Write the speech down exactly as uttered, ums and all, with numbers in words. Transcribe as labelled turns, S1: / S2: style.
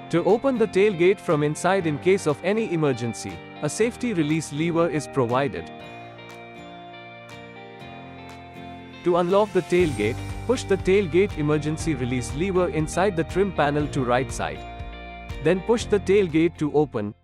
S1: To open the tailgate from inside in case of any emergency, a safety release lever is provided. To unlock the tailgate, push the tailgate emergency release lever inside the trim panel to right side. Then push the tailgate to open,